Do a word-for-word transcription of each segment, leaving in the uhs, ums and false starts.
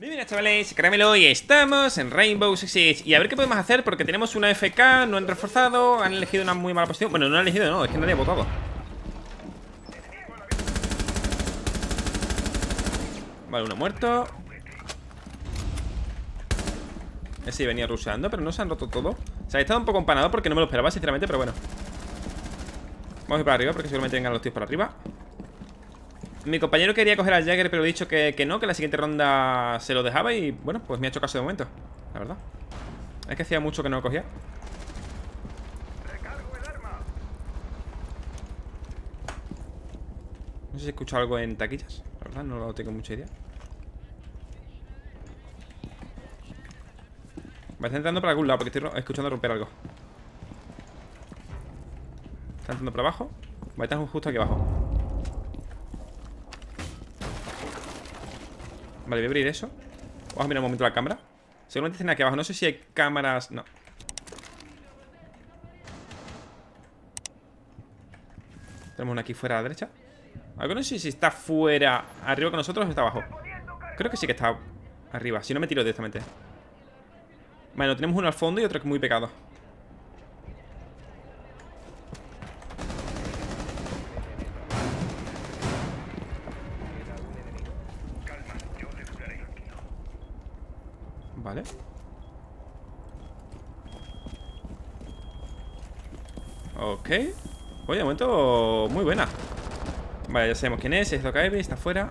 Muy bien, chavales, Caramelo, y estamos en Rainbow Six Siege. Y a ver qué podemos hacer, porque tenemos una F K, no han reforzado, han elegido una muy mala posición. Bueno, no han elegido, no, es que nadie ha votado. Vale, uno muerto. Ese venía rusheando, pero no se han roto todo. O sea, he estado un poco empanado porque no me lo esperaba, sinceramente, pero bueno. Vamos a ir para arriba, porque seguramente vengan los tíos por arriba. Mi compañero quería coger al Jagger, pero he dicho que, que no, que la siguiente ronda se lo dejaba. Y bueno, pues me ha hecho caso de momento, la verdad. Es que hacía mucho que no lo cogía. No sé si he escuchado algo en taquillas, la verdad, no lo tengo mucha idea. Va a estar entrando por algún lado, porque estoy escuchando romper algo. Está entrando por abajo. Va a estar justo aquí abajo. Vale, voy a abrir eso. Vamos a mirar un momento la cámara. Seguramente están aquí abajo, no sé si hay cámaras. No. Tenemos una aquí fuera a la derecha. Algo no sé si está fuera, arriba con nosotros o está abajo. Creo que sí que está arriba, si no me tiro directamente. Bueno, tenemos uno al fondo y otro muy pegado. Vale. Ok. Oye, de momento muy buena. Vale, ya sabemos quién es, es Dokaebi, está afuera.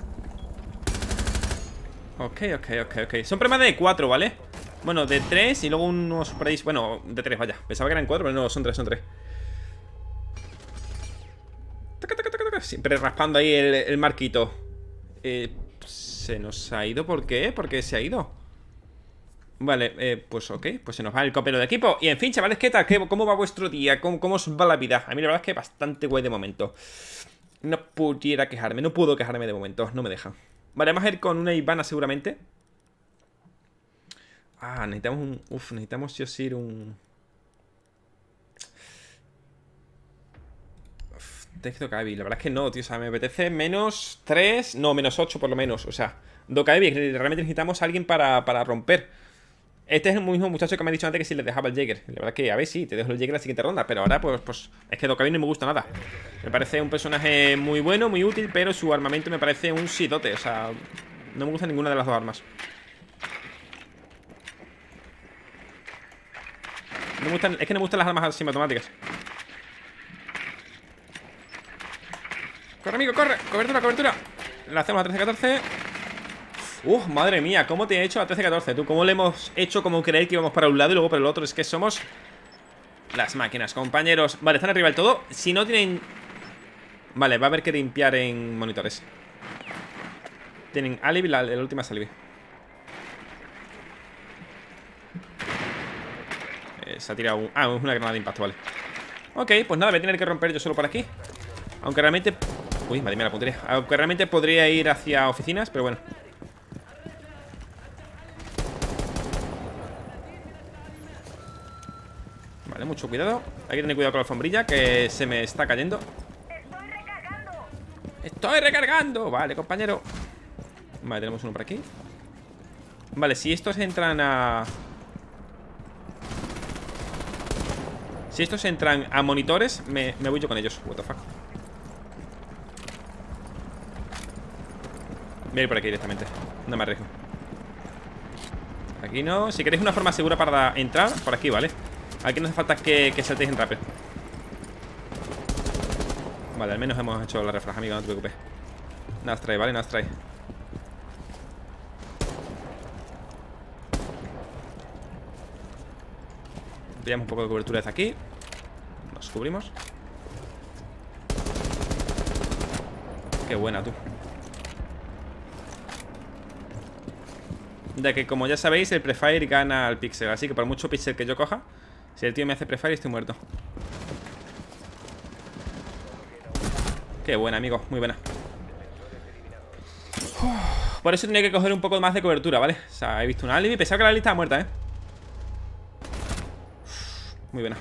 Ok, ok, ok, ok. Son problemas de cuatro, ¿vale? Bueno, de tres y luego unos por ahí. Bueno, de tres, vaya. Pensaba que eran cuatro, pero no, son tres, son tres. Siempre raspando ahí el, el marquito. Eh, se nos ha ido, ¿por qué? ¿Por qué se ha ido? Vale, eh, pues ok, pues se nos va el compañero de equipo. Y en fin, chavales, ¿qué tal? ¿Qué, ¿Cómo va vuestro día? ¿Cómo, ¿Cómo os va la vida? A mí la verdad es que bastante guay de momento. No pudiera quejarme, no puedo quejarme de momento, no me dejan. Vale, vamos a ir con una Ivana seguramente. Ah, necesitamos un... Uf, necesitamos sí o sí un... Uf, Dokaebi, la verdad es que no, tío, o sea, me apetece menos tres, no, menos ocho por lo menos. O sea, Dokaebi, realmente necesitamos a alguien para, para romper. Este es el mismo muchacho que me ha dicho antes que si le dejaba el Jäger. La verdad que, a ver, sí, te dejo el Jäger en la siguiente ronda. Pero ahora, pues, pues es que Dokaebi no me gusta nada. Me parece un personaje muy bueno, muy útil, pero su armamento me parece un sidote. O sea, no me gusta ninguna de las dos armas. No me gustan, es que no me gustan las armas semiautomáticas. Corre, amigo, corre, cobertura, cobertura. La hacemos a trece catorce. Uf, madre mía, ¿cómo te he hecho a trece catorce? Tú, ¿cómo le hemos hecho como creer que íbamos para un lado y luego para el otro? Es que somos las máquinas, compañeros. Vale, están arriba del todo. Si no tienen... Vale, va a haber que limpiar en monitores. Tienen alibi, la, la última es alibi. eh, Se ha tirado un... Ah, es una granada de impacto, vale. Ok, pues nada, voy a tener que romper yo solo por aquí. Aunque realmente... Uy, madre mía, la puntería. Aunque realmente podría ir hacia oficinas, pero bueno. Vale, mucho cuidado. Hay que tener cuidado con la alfombrilla, que se me está cayendo. Estoy recargando. Estoy recargando. Vale, compañero. Vale, tenemos uno por aquí. Vale, si estos entran a... Si estos entran a monitores, me, me voy yo con ellos. What the fuck. Voy a ir por aquí directamente. No me arriesgo. Aquí no. Si queréis una forma segura para entrar, por aquí, ¿vale? Aquí no hace falta que, que saltéis en rápido. Vale, al menos hemos hecho la refraja, amigo, no te preocupes. Nada os trae, ¿vale? Nada os trae. Pillamos un poco de cobertura desde aquí. Nos cubrimos. Qué buena, tú. De que, como ya sabéis, el prefire gana al pixel. Así que por mucho pixel que yo coja, si el tío me hace prefire, estoy muerto. Qué buena, amigo, muy buena. Uf, por eso tenía que coger un poco más de cobertura, ¿vale? O sea, he visto un alibi, pensaba que la lista estaba muerta, ¿eh? Uf, muy buena.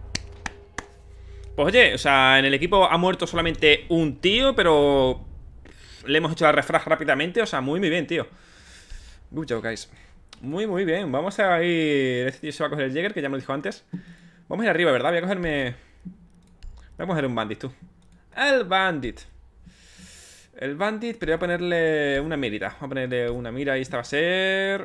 Pues oye, o sea, en el equipo ha muerto solamente un tío, pero le hemos hecho la refrag rápidamente. O sea, muy muy bien, tío. Good job, guys. Muy, muy bien. Vamos a ir... Este tío se va a coger el Jäger, que ya me lo dijo antes. Vamos a ir arriba, ¿verdad? Voy a cogerme... Voy a coger un bandit, tú. El bandit. El bandit, pero voy a ponerle una mirita. Voy a ponerle una mira y esta va a ser...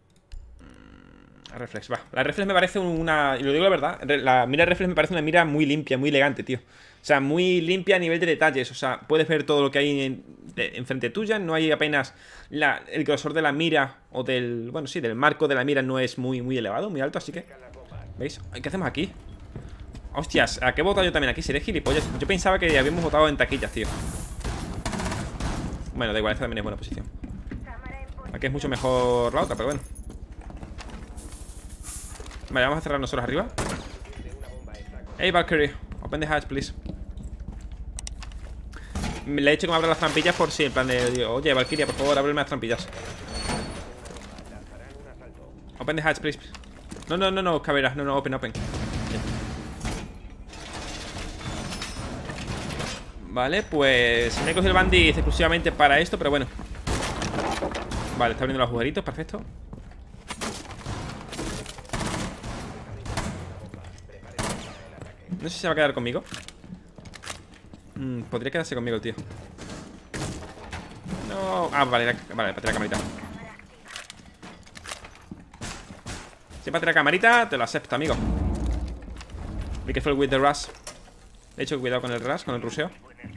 La reflex, va. La reflex me parece una... Y lo digo la verdad. La mira reflex me parece una mira muy limpia, muy elegante, tío. O sea, muy limpia a nivel de detalles. O sea, puedes ver todo lo que hay en, de, enfrente tuya. No hay apenas... La, el grosor de la mira o del... Bueno, sí, del marco de la mira no es muy, muy elevado, muy alto, así que... ¿Veis? ¿Qué hacemos aquí? Hostias, ¿a qué he votado yo también aquí? ¿Seré gilipollas? Yo pensaba que habíamos votado en taquillas, tío. Bueno, da igual, esta también es buena posición. Aquí es mucho mejor la otra, pero bueno. Vale, vamos a cerrar nosotros arriba. Hey, Valkyrie, open the hatch, please. Le he dicho que me abra las trampillas por si, en plan de... Oye, Valkyria, por favor, ábreme las trampillas. Open the hatch, please. No, no, no, no, Caveira, no, no, open, open. Vale, pues me he cogido el bandit exclusivamente para esto, pero bueno. Vale, está abriendo los agujeritos, perfecto. No sé si se va a quedar conmigo. mm, Podría quedarse conmigo el tío. No, ah, vale, vale, para tirar la camarita. Si para tirar la camarita, te lo acepto, amigo. Be careful with the rush. De hecho, cuidado con el rush, con el ruseo.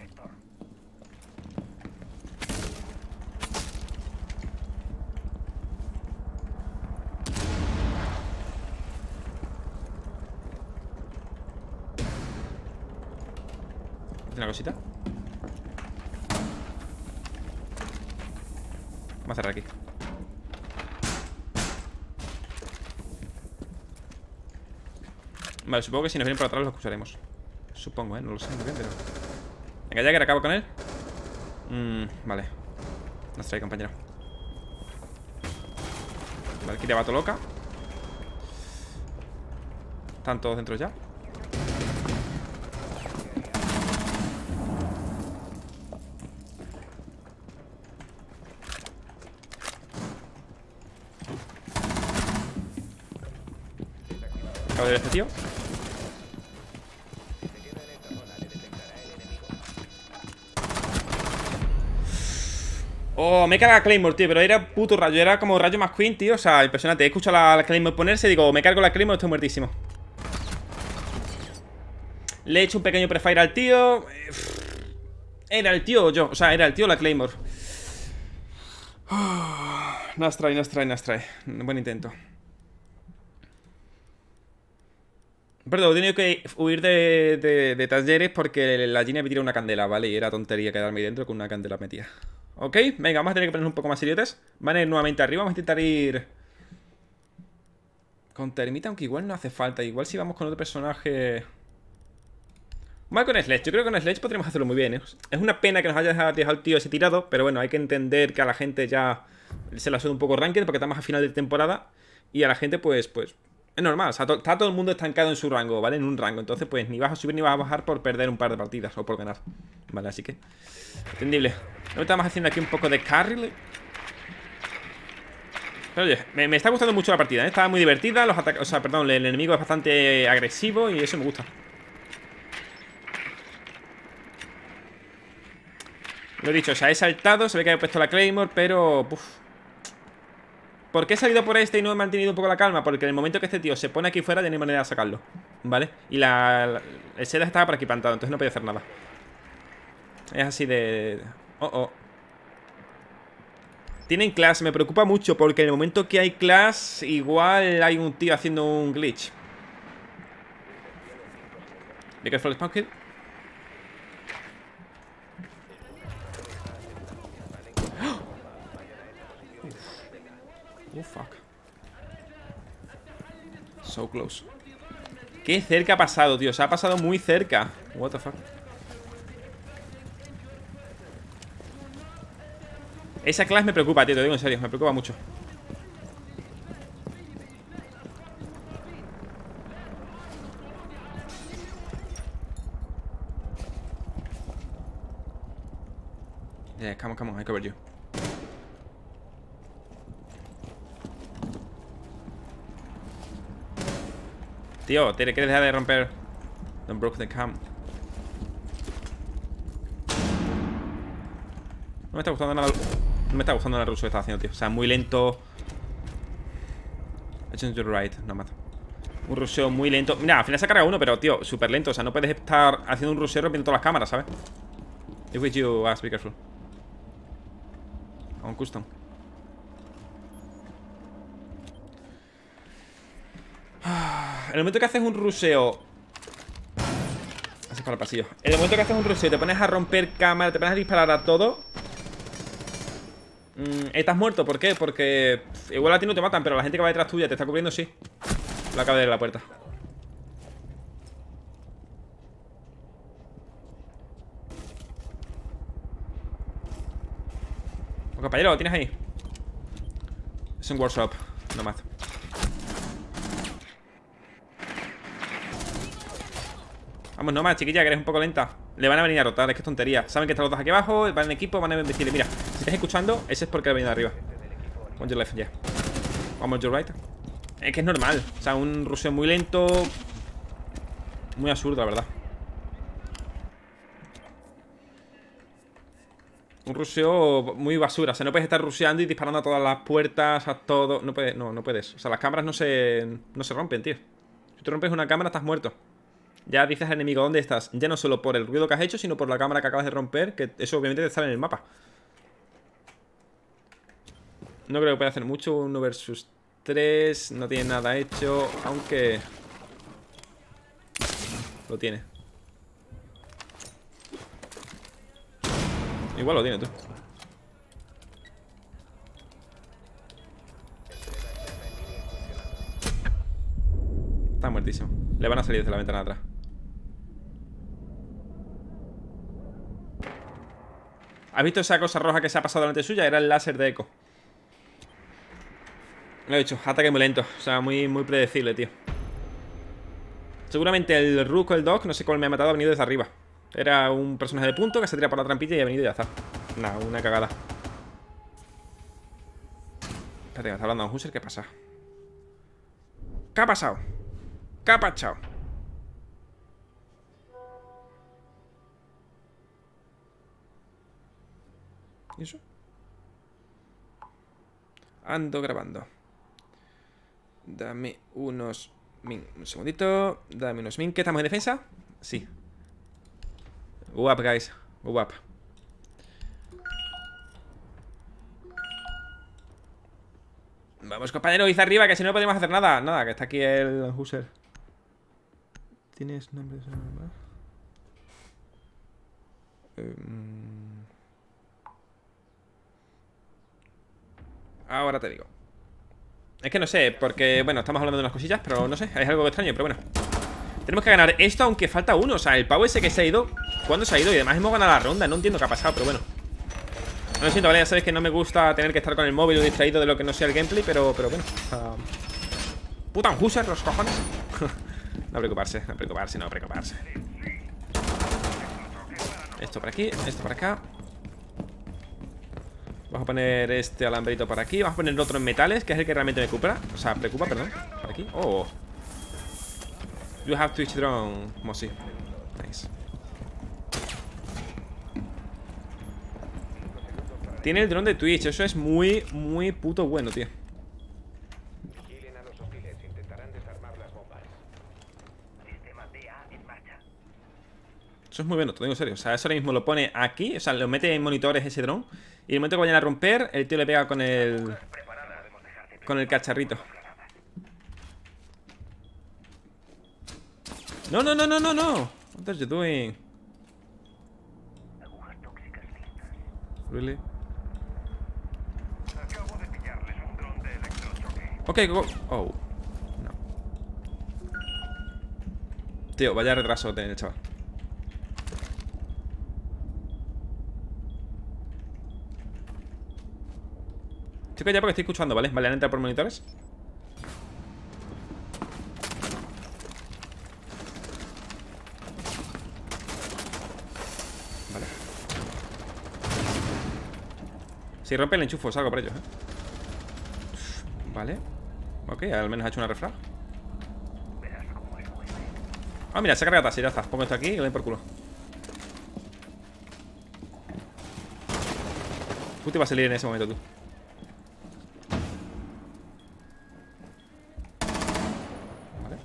Una cosita. Vamos a cerrar aquí. Vale, supongo que si nos vienen por atrás lo escucharemos. Supongo, ¿eh? No lo sé muy bien, pero... Venga, ya que acabo con él. mm, Vale. Nos trae, compañero. Vale, aquí te bato loca. Están todos dentro ya. Acabo de ver a este tío. Oh, me caga Claymore, tío, pero era puto rayo. Era como rayo McQueen, tío. O sea, impresionante. He escuchado la, la Claymore ponerse y digo, me cargo la Claymore, estoy muertísimo. Le he hecho un pequeño prefire al tío. Era el tío o yo. O sea, era el tío o la Claymore. Oh, nos trae, nos trae, nos trae. Buen intento. Perdón, he tenido que huir de, de, de talleres porque la Gina me tiró una candela, ¿vale? Y era tontería quedarme ahí dentro con una candela metida. Ok, venga, vamos a tener que ponernos un poco más seriotes. Van a ir nuevamente arriba, vamos a intentar ir con termita, aunque igual no hace falta. Igual si vamos con otro personaje... Vamos con Sledge, yo creo que con Sledge podríamos hacerlo muy bien, ¿eh? Es una pena que nos haya dejado el tío ese tirado, pero bueno, hay que entender que a la gente ya se la suena un poco ranked porque estamos a final de temporada. Y a la gente pues, pues... es normal, o sea, to está todo el mundo estancado en su rango, ¿vale? En un rango, entonces pues ni vas a subir ni vas a bajar por perder un par de partidas o por ganar. Vale, así que... entendible. Ahora estamos haciendo aquí un poco de carry. Pero oye, me, me está gustando mucho la partida, ¿eh? Está muy divertida, los ataques... O sea, perdón, el enemigo es bastante agresivo y eso me gusta. Lo he dicho, o sea, he saltado, se ve que he puesto la Claymore, pero... Uf. ¿Por qué he salido por este y no he mantenido un poco la calma? Porque en el momento que este tío se pone aquí fuera ya no hay manera de sacarlo, ¿vale? Y la, la el Seda estaba por aquí plantado, entonces no podía hacer nada. Es así de... Oh, oh. Tienen class, me preocupa mucho porque en el momento que hay class igual hay un tío haciendo un glitch. Be careful, spawn kill. Oh, fuck. So close. Qué cerca ha pasado, tío. Se ha pasado muy cerca. What the fuck. Esa clase me preocupa, tío. Te digo en serio. Me preocupa mucho. Yeah, come on, come on. I cover you. Tío, ¿quieres dejar de romper? Don't broke the cam. No me está gustando nada. No me está gustando nada el ruso que está haciendo, tío. O sea, muy lento. Action to the right, no mato. Un ruseo muy lento. Mira, al final se carga uno, pero tío, súper lento. O sea, no puedes estar haciendo un ruseo rompiendo todas las cámaras, ¿sabes? If with you, uh, be careful. On custom. En el momento que haces un ruseo. Haces para el pasillo. En el momento que haces un ruseo y te pones a romper cámara, te pones a disparar a todo. mmm, Estás muerto, ¿por qué? Porque pff, igual a ti no te matan, pero la gente que va detrás tuya te está cubriendo, sí. Lo acaba de abrir la puerta. Oh, compañero, ¿lo tienes ahí? Es un workshop, no más. Vamos, no más, chiquilla, que eres un poco lenta. Le van a venir a rotar, es que es tontería. Saben que están los dos aquí abajo, van en equipo, van a decirle, mira, si estás escuchando, ese es porque ha venido arriba. On your left, ya. Yeah. Vamos, your right. Es que es normal, o sea, un ruseo muy lento. Muy absurdo, la verdad. Un ruseo muy basura, o sea, no puedes estar ruseando y disparando a todas las puertas, a todo. No puedes, no, no puedes. O sea, las cámaras no se, no se rompen, tío. Si tú rompes una cámara, estás muerto. Ya dices al enemigo dónde estás. Ya no solo por el ruido que has hecho, sino por la cámara que acabas de romper. Que eso obviamente te sale en el mapa. No creo que pueda hacer mucho. Uno versus tres. No tiene nada hecho. Aunque lo tiene. Igual lo tiene tú. Está muertísimo. Le van a salir desde la ventana de atrás. ¿Has visto esa cosa roja que se ha pasado delante suya? Era el láser de eco. Lo he dicho, ataque muy lento. O sea, muy, muy predecible, tío. Seguramente el Rook o el Dog, no sé cuál me ha matado, ha venido desde arriba. Era un personaje de punto que se tira por la trampilla y ha venido y ya está. Nah, una cagada. Espérate, me está hablando un Huser, ¿qué pasa? ¿Qué ha pasado? ¿Qué ha pasado? ¿Y eso? Ando grabando. Dame unos min. Un segundito. Dame unos min. ¿Qué estamos en defensa? Sí. Go up, guys. Go up. Vamos, compañero, dice arriba que si no podemos hacer nada. Nada, que está aquí el Huser. ¿Tienes nombres? Um... Ahora te digo. Es que no sé, porque, bueno, estamos hablando de unas cosillas, pero no sé, es algo extraño, pero bueno. Tenemos que ganar esto, aunque falta uno. O sea, el pavo ese que se ha ido, ¿cuándo se ha ido? Y además hemos ganado la ronda, no entiendo qué ha pasado, pero bueno. No lo siento, vale, ya sabéis que no me gusta tener que estar con el móvil o distraído de lo que no sea el gameplay, pero, pero bueno. uh... Puta, un Huser, los cojones. No preocuparse, no preocuparse, no preocuparse. Esto por aquí, esto por acá. Vamos a poner este alambrito por aquí. Vamos a poner el otro en metales, que es el que realmente me preocupa. O sea, preocupa, perdón. Por aquí. Oh. You have Twitch drone, Mossy. Nice. Tiene el dron de Twitch. Eso es muy, muy puto bueno, tío. Eso es muy bueno, te lo digo en serio. O sea, eso ahora mismo lo pone aquí. O sea, lo mete en monitores ese dron. Y en el momento que vayan a romper, el tío le pega con el... Con el cacharrito. No, no, no, no, no, no. What are you doing? Really? Ok, go. Oh. No. Tío, vaya retraso tiene el chaval. Chicos, ya porque estoy escuchando, ¿vale? Vale, han entrado por monitores. Vale. Si rompe el enchufo, salgo por ellos, ¿eh? Vale. Ok, al menos ha hecho una refrag. Ah, mira, se ha cargado taxi, ya está. Pongo esto aquí y lo doy por culo. Justo iba a salir en ese momento, tú. Vale.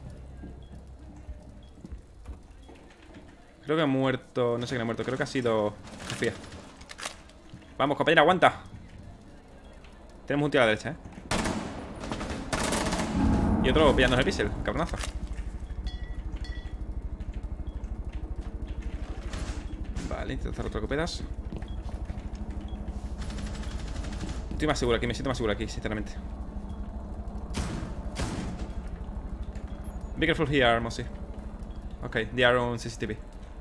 Creo que ha muerto. No sé quién ha muerto. Creo que ha sido Sofía. Vamos, compañera, aguanta. Tenemos un tío a la derecha, eh. Y otro pillándose el pixel, cabronazo. Vale, intento hacer otro copedas. Estoy más seguro aquí, me siento más seguro aquí, sinceramente. Be careful here, Mossy. Ok, they are on C C T V.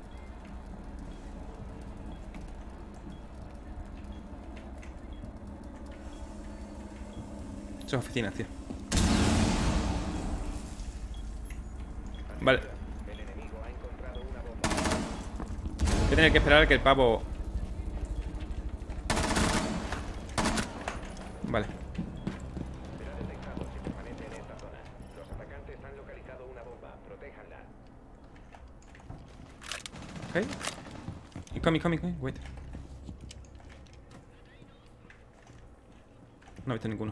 Son oficinas, tío. Vale. Voy a tener que esperar a que el pavo... Vale. Ok. Coming, coming, coming. Wait. No he visto ninguno.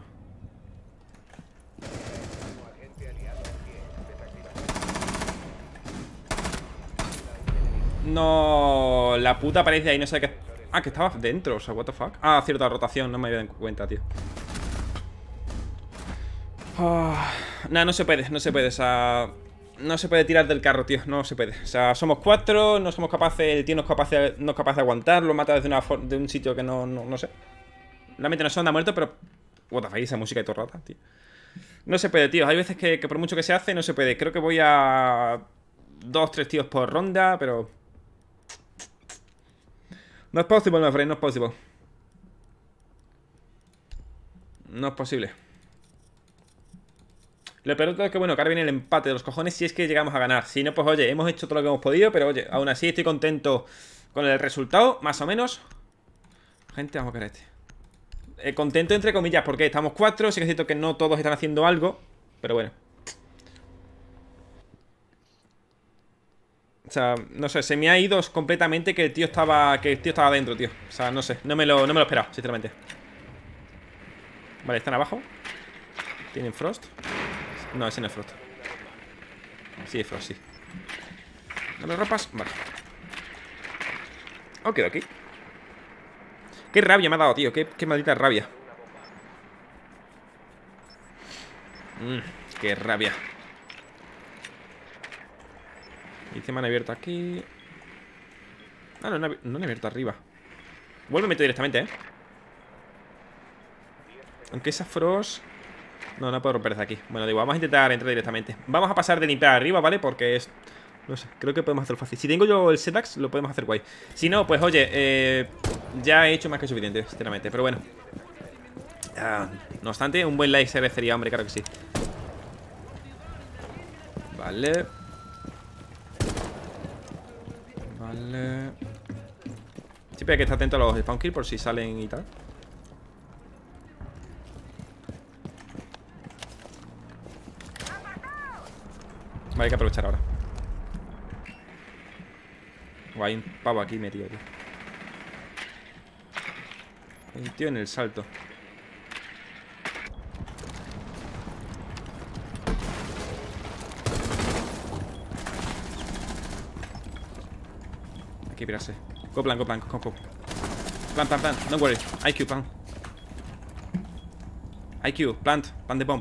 No, la puta aparece ahí, no sé qué. Ah, que estaba dentro, o sea, what the fuck. Ah, cierta rotación, no me había dado cuenta, tío. Oh, Nada, no se puede, no se puede, o sea... No se puede tirar del carro, tío, no se puede. O sea, somos cuatro, no somos capaces, el tío no es capaz de, no es capaz de aguantarlo, mata desde una de un sitio que no, no, no sé. Realmente no se anda muerto, pero... What the fuck, esa música y todo rata, tío. No se puede, tío, hay veces que, que por mucho que se hace, no se puede. Creo que voy a... Dos, tres tíos por ronda, pero... No es posible, my friend, no es posible. No es posible. Lo peor es que, bueno, que ahora viene el empate de los cojones si es que llegamos a ganar. Si no, pues oye, hemos hecho todo lo que hemos podido, pero oye, aún así estoy contento con el resultado, más o menos. Gente, vamos a ver este. Eh, contento entre comillas, porque estamos cuatro, sí que es cierto que no todos están haciendo algo, pero bueno. O sea, no sé, se me ha ido completamente que el tío estaba. Que el tío estaba dentro, tío. O sea, no sé, no me lo, no me lo esperaba, sinceramente. Vale, están abajo. ¿Tienen Frost? No, ese no es Frost. Sí, es Frost, sí. Dame ropas, vale. Ok, ok. Qué rabia me ha dado, tío, qué, qué maldita rabia. Mmm, qué rabia. Y se me han abierto aquí. Ah, no, no, no han abierto arriba. Vuelve a meter directamente, eh. Aunque esa Frost... No, no puedo romper desde aquí. Bueno, digo, vamos a intentar entrar directamente. Vamos a pasar de limpiar arriba, ¿vale? Porque es... No sé, creo que podemos hacerlo fácil. Si tengo yo el Sedax, lo podemos hacer guay. Si no, pues oye, eh, ya he hecho más que suficiente, sinceramente. Pero bueno. Ah, no obstante, un buen like se agradecería, hombre, claro que sí. Vale. Vale. Siempre hay que estar atento a los spawn kill por si salen y tal. Vale, hay que aprovechar ahora. O hay un pavo aquí metido, tío. Hay un tío en el salto. Hay que pirarse. Go plan, go plan, go, go. Plan, plan, plan, don't worry. I Q, plan. I Q, plant, plant the bomb.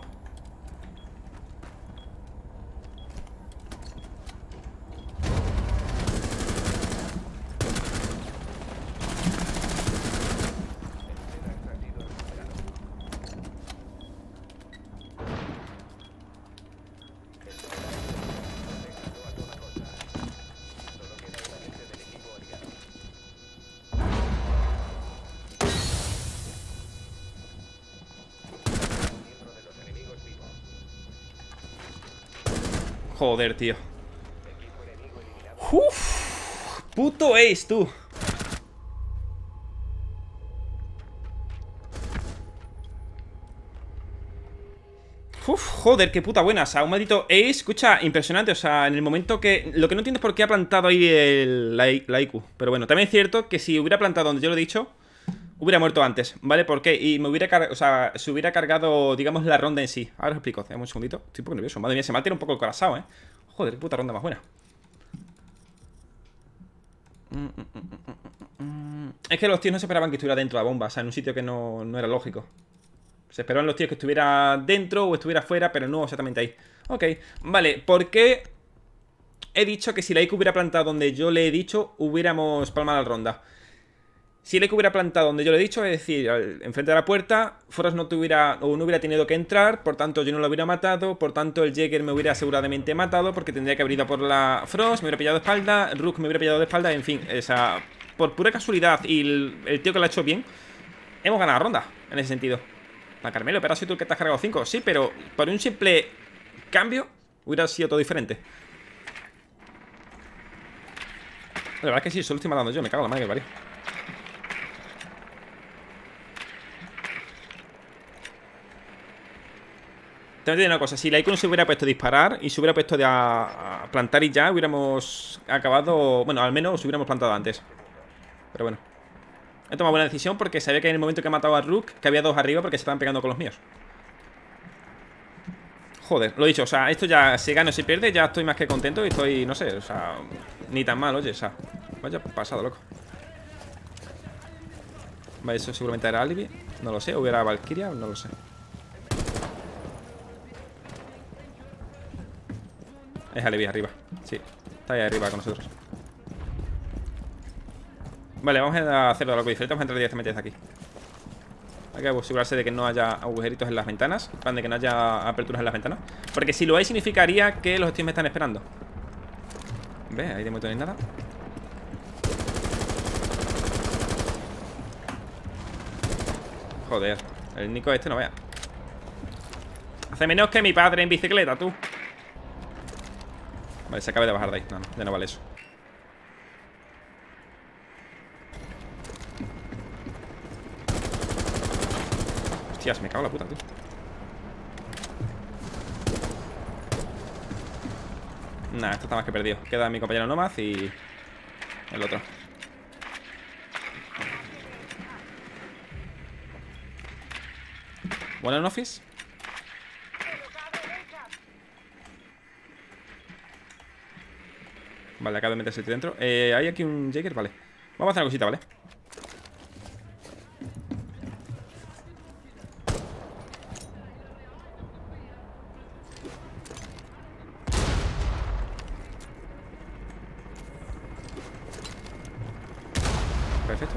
Joder, tío. Uf, puto ace, tú. Uf, joder, qué puta buena. O sea, un maldito Ace, escucha, impresionante. O sea, en el momento que... Lo que no entiendo es por qué ha plantado ahí el, la, la I Q. Pero bueno, también es cierto que si hubiera plantado donde yo lo he dicho, hubiera muerto antes, ¿vale? ¿Por qué? Y me hubiera cargado, o sea, se hubiera cargado, digamos, la ronda en sí. Ahora os explico, dame un segundito. Estoy un poco nervioso, madre mía, se me altera un poco el corazón, ¿eh? Joder, qué puta ronda más buena. Es que los tíos no se esperaban que estuviera dentro de la bomba. O sea, en un sitio que no, no era lógico. Se esperaban los tíos que estuviera dentro o estuviera fuera, pero no exactamente ahí. Ok, vale, ¿por qué he dicho que si la I Q hubiera plantado donde yo le he dicho, hubiéramos palmado la ronda? Si la I Q hubiera plantado donde yo le he dicho, es decir, enfrente de la puerta, Frost no tuviera o no hubiera tenido que entrar, por tanto yo no lo hubiera matado, por tanto el Jäger me hubiera aseguradamente matado, porque tendría que haber ido por la Frost, me hubiera pillado de espalda, Rook me hubiera pillado de espalda, en fin, o sea, por pura casualidad y el, el tío que lo ha hecho bien, hemos ganado la ronda, en ese sentido. La Carmelo, pero has sido tú el que te has cargado cinco. Sí, pero por un simple cambio hubiera sido todo diferente. La verdad es que sí, solo estoy matando yo. Me cago en la madre que parió. Te voy a decir una cosa. Si la I Q no se hubiera puesto a disparar y se hubiera puesto de a, a plantar y ya, hubiéramos acabado... Bueno, al menos os hubiéramos plantado antes. Pero bueno, he tomado buena decisión porque sabía que en el momento que he matado a Rook, que había dos arriba porque se estaban pegando con los míos. Joder, lo he dicho, o sea, esto ya se gana o se pierde, ya estoy más que contento y estoy, no sé, o sea, ni tan mal, oye, o sea, vaya pasado, loco. Vale, eso seguramente era Alibi, no lo sé, o era Valkyria, no lo sé. Es Alibi arriba, sí, está ahí arriba con nosotros. Vale, vamos a hacerlo algo diferente, vamos a entrar directamente desde aquí. Hay que asegurarse de que no haya agujeritos en las ventanas, en plan de que no haya aperturas en las ventanas. Porque si lo hay significaría que los tíos me están esperando. ¿Ves? Ahí de momento no hay nada. Joder, el Nico este no vea. Hace menos que mi padre en bicicleta, tú. Vale, se acaba de bajar de ahí. No, no, ya no vale eso. Hostias, me cago en la puta, tú. Nah, esto está más que perdido. Queda mi compañero Nomad y el otro. One en office. Vale, acaba de meterse el tío dentro. eh, Hay aquí un Jäger, vale. Vamos a hacer una cosita, ¿vale? Perfecto.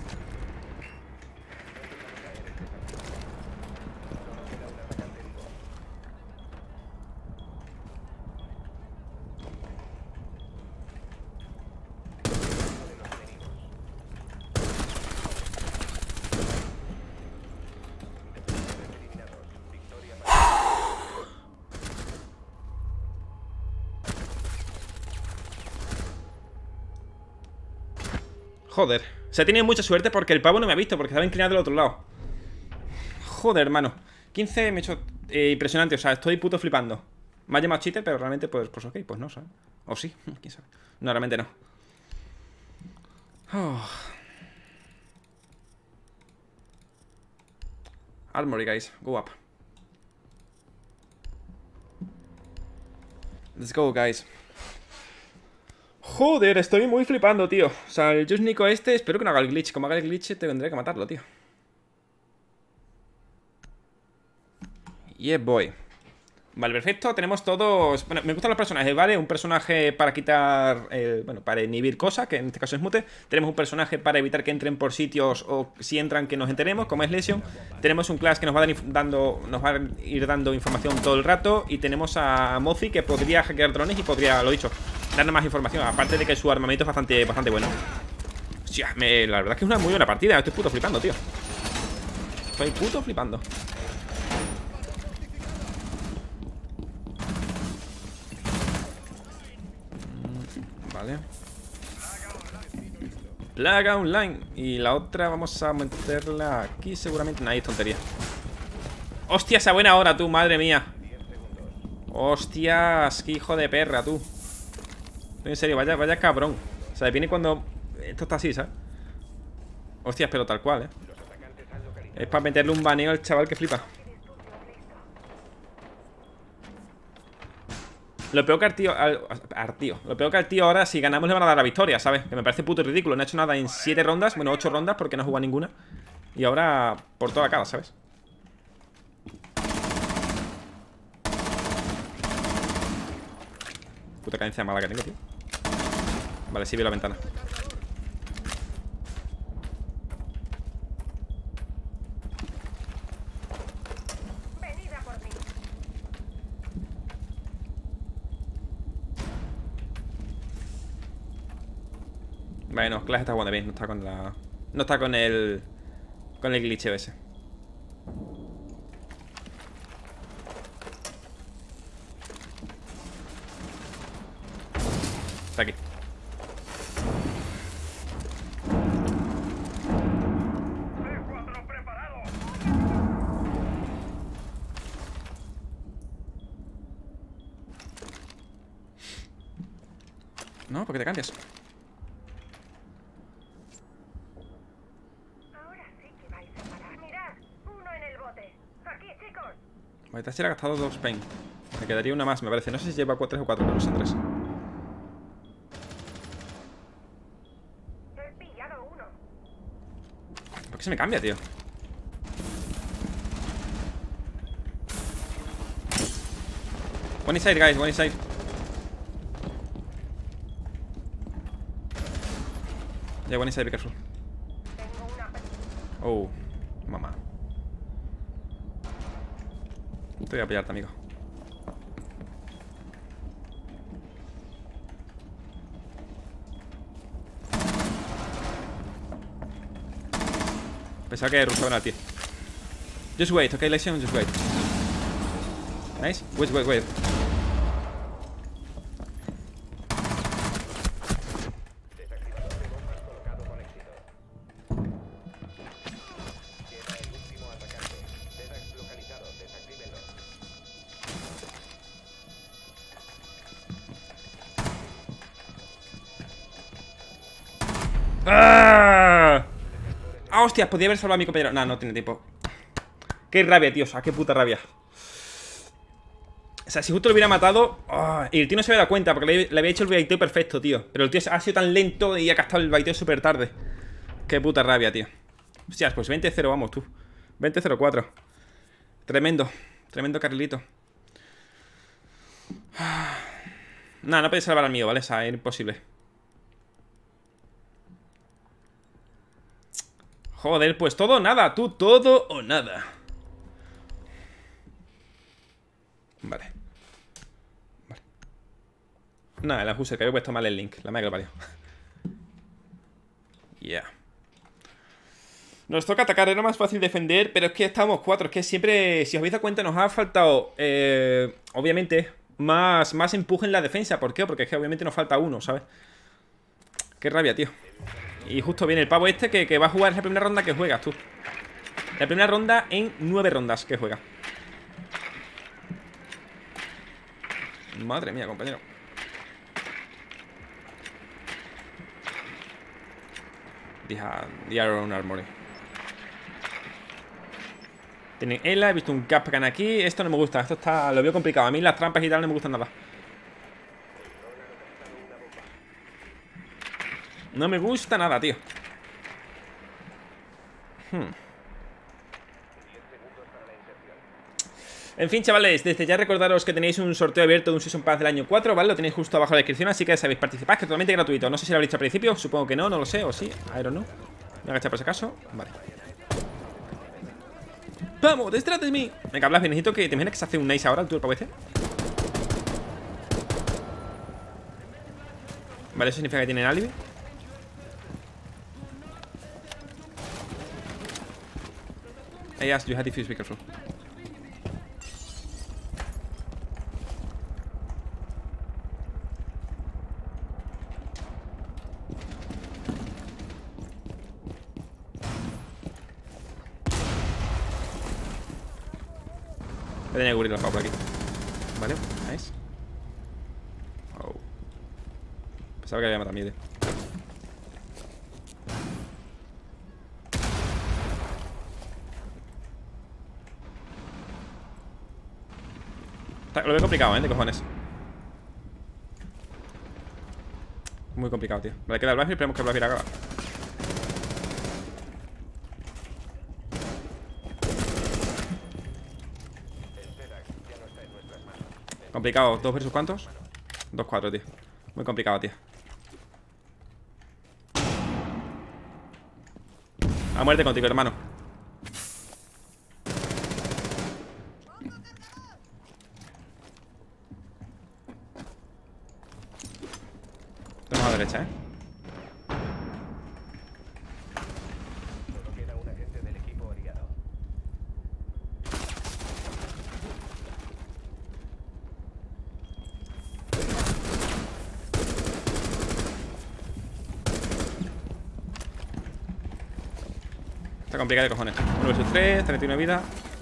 Joder, se ha tenido mucha suerte porque el pavo no me ha visto, porque estaba inclinado del otro lado. Joder, hermano. quince me he hecho eh, impresionante, o sea, estoy puto flipando. Me ha llamado cheater, pero realmente, pues, pues ok, pues no, ¿sabes? O sí, quién sabe. No, realmente no. Oh. Armory, guys, go up. Let's go, guys. Joder, estoy muy flipando, tío. O sea, el Just Nico este, espero que no haga el glitch. Como haga el glitch, tendré que matarlo, tío. Yeah, boy. Vale, perfecto, tenemos todos... Bueno, me gustan los personajes, ¿vale? Un personaje para quitar... Eh, bueno, para inhibir cosas, que en este caso es Mute. Tenemos un personaje para evitar que entren por sitios o si entran que nos enteremos, como es Lesion. Tenemos un class que nos va, a dando, nos va a ir dando información todo el rato. Y tenemos a Mozi, que podría hackear drones y podría, lo dicho, darnos más información. Aparte de que su armamento es bastante, bastante bueno. Hostia, me, la verdad es que es una muy buena partida. Estoy puto flipando, tío. Estoy puto flipando. Vale. Plaga online. Y la otra vamos a meterla aquí seguramente. Nah, es tontería. Hostias, a buena hora, tú, madre mía. Hostias, qué hijo de perra, tú. En serio, vaya, vaya cabrón. O sea, viene cuando... Esto está así, ¿sabes? Hostias, pero tal cual, ¿eh? Es para meterle un baneo al chaval que flipa. Lo peor que al tío, al, al tío Lo peor que al tío ahora, si ganamos le van a dar la victoria, ¿sabes? Que me parece puto ridículo. No ha hecho nada en siete rondas, bueno, ocho rondas, porque no ha jugado ninguna. Y ahora por toda cara, ¿sabes? Puta cadencia mala que tengo, tío. Vale, sí veo la ventana. Venid a por mí. Bueno, Clash está jugando bien. No está con la... No está con el... Con el glitch ese. Está aquí. No, ¿por qué te cambias? Ahora sí que vais a parar. Mirad, uno en el bote. Aquí, chicos. Vale, Thatcher ha gastado dos pain. Me quedaría una más, me parece. No sé si lleva tres o cuatro, pero no son tres. He pillado uno. ¿Por qué se me cambia, tío? One inside, guys, one inside. Yeah, one inside, be careful. Tengo una. Oh, mamá. Te voy a pillarte, amigo. Pensaba que rushaban al tío. Just wait, okay, Lesion, just wait. Nice. Wait, wait, wait. ¡Ah! ¡Ah, hostias! Podría haber salvado a mi compañero. No, no tiene tiempo. Qué rabia, tío. O sea, qué puta rabia. O sea, si justo lo hubiera matado. Oh, y el tío no se había dado cuenta porque le, le había hecho el baiteo perfecto, tío. Pero el tío ha sido tan lento y ha gastado el baiteo súper tarde. Qué puta rabia, tío. Hostias, pues veinte cero, vamos, tú. veinte cero cuatro. Tremendo. Tremendo carrilito. Nada, no podéis salvar al mío, ¿vale? O sea, es imposible. Joder, pues todo o nada, tú, todo o nada. Vale. Vale. Nada, la puse, que había puesto mal el link. La mega que lo parió. Yeah. Nos toca atacar, era más fácil defender, pero es que estábamos cuatro. Es que siempre, si os habéis dado cuenta, nos ha faltado, eh, obviamente, más, más empuje en la defensa. ¿Por qué? Porque es que obviamente nos falta uno, ¿sabes? Qué rabia, tío. Y justo viene el pavo este que, que va a jugar esa primera ronda que juegas tú. La primera ronda en nueve rondas que juega. Madre mía, compañero. The Iron Armory. Tienen Ela, he visto un Capcan aquí. Esto no me gusta, esto está, lo veo complicado. A mí las trampas y tal no me gustan nada. No me gusta nada, tío. hmm. En fin, chavales, desde ya recordaros que tenéis un sorteo abierto de un Season Pass del año cuatro, ¿vale? Lo tenéis justo abajo en la descripción, así que ya sabéis, participad, que es totalmente gratuito. No sé si lo habréis dicho al principio, supongo que no, no lo sé, o sí, I don't know. Me voy a agachar por si acaso, vale. ¡Vamos, detrás de mí! Venga, Blas, necesito que te imaginas que se hace un nice ahora, el tuyo, el pavo este. Vale, eso significa que tienen alibi. I asked you how to defuse, be careful. Voy a tener que cubrir la pau por aquí. Vale, nice. Oh. Pensaba que había matado a mí, Lo veo complicado, ¿eh? De cojones. Muy complicado, tío. Vale, queda el Blackbeard y esperemos que el Blackbeard haga. Complicado. ¿Dos versus cuántos? Dos, cuatro, tío. Muy complicado, tío. A muerte contigo, hermano. Tenemos a la derecha, ¿eh? Solo queda un agente del equipo aliado. Está complicado de cojones. uno versus tres, treinta y una vida.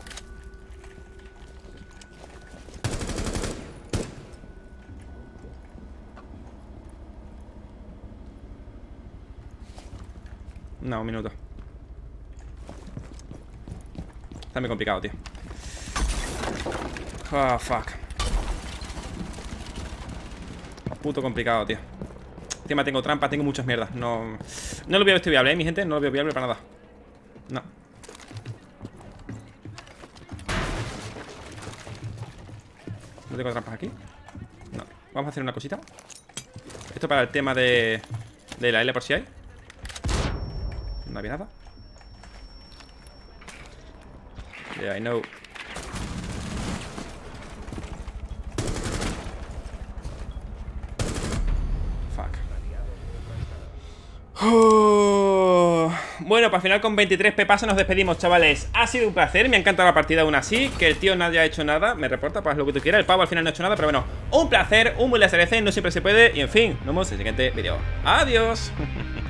No, un minuto. Está muy complicado, tío. Oh, fuck. Puto complicado, tío. Encima tengo trampas, tengo muchas mierdas. No, no lo veo esto viable, ¿eh, mi gente? No lo veo viable para nada. No. ¿No tengo trampas aquí? No. Vamos a hacer una cosita. Esto para el tema de de la L por si hay. No había nada. Yeah, I know. Fuck. Oh. Bueno, para final con veintitrés pepas nos despedimos, chavales. Ha sido un placer, me ha encantado la partida aún así. Que el tío no haya hecho nada, me reporta, pues lo que tú quieras. El pavo al final no ha hecho nada, pero bueno, un placer, un buen S R C, no siempre se puede. Y en fin, nos vemos en el siguiente vídeo. Adiós.